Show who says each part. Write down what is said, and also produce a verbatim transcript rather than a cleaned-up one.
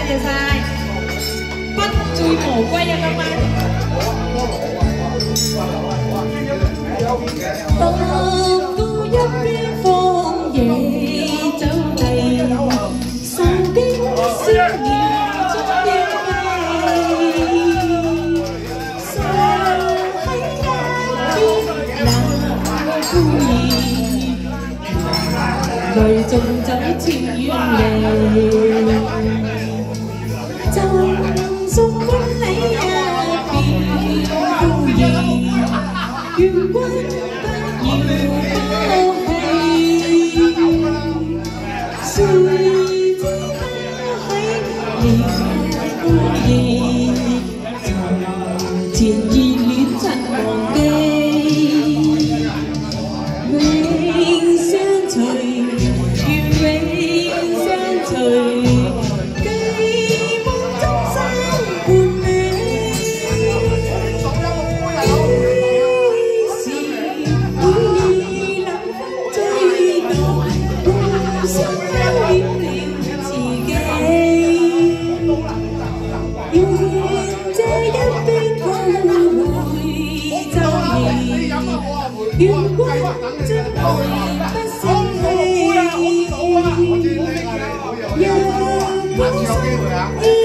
Speaker 1: 謝晒，不醉無歸啊今晚。到到一邊荒野走嚟，受驚燒燃中的味，常喺一邊冷孤兒，淚縱酒漸遠離。 送君你一片孤兒，願君不要拋棄。誰知他喺烈孤兒，從前熱戀曾忘記，永相隨，願永相隨。 願君將愛不捨棄，讓孤身。